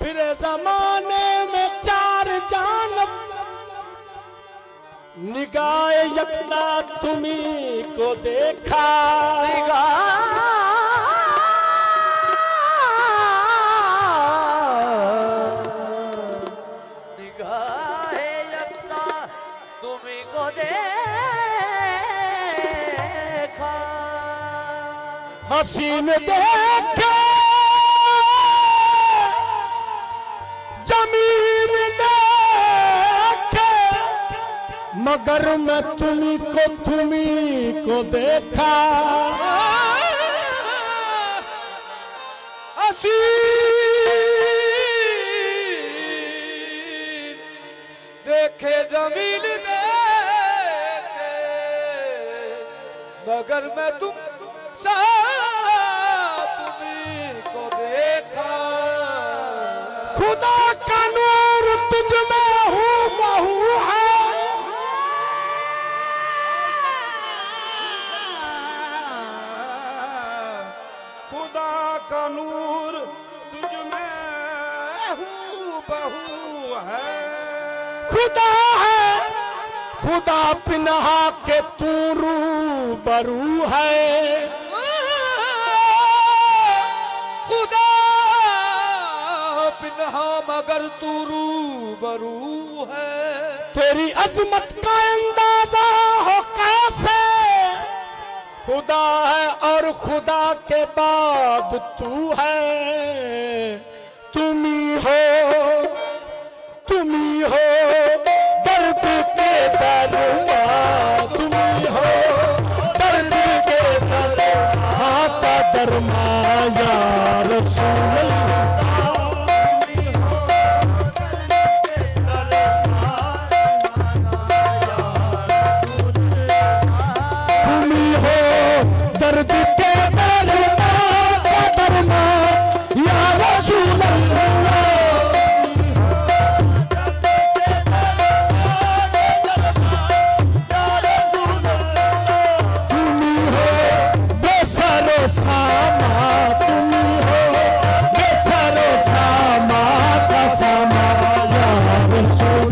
फिर जमाने में चार जानब निगाह यकता तुम्ही को देखा। निगाह यकता तुम्ही को देखा। हसीन देखे जमीन देखे मगर मैं तुम्ही को देखा। हसीन देखे जमीन देखे मगर मैं तुम्ही को देखा। खुदा का नूर तुझ में हूँ बहू है। खुदा का नूर तुझ में हूँ बहू है। खुदा है खुदा पिनहा के तू रूबरू है। खुदा पिनहा मगर तू रूबरू है। तेरी अजमत का अंदाजा हो कैसे। खुदा है और खुदा के बाद तू है। तुम ही हो दर्द के दरमा। तुम ही हो दर्द के दरमा का दरमा या रसूल अल्लाह। दर्द के दरमा का दरमा या रसूल अल्लाह। तुम हो बेसरो सामा। तुम हो बेसरो सामा का सामा या रसूल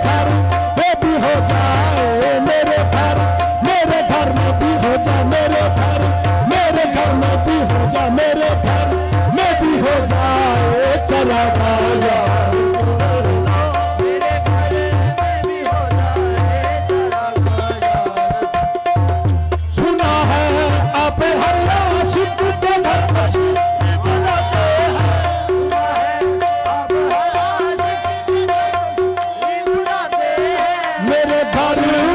घर में भी हो जाए, मेरे घर में भी हो जा, मेरे घर में भी हो जा, मेरे घर में भी हो जाए, चला गाया मेरे घर में भी हो जाए, चला गाया। सुना है अब हर आशिक के घर बुलाते हैं, सुना है अब हर आशिक के घर बुलाते हैं। मेरे घर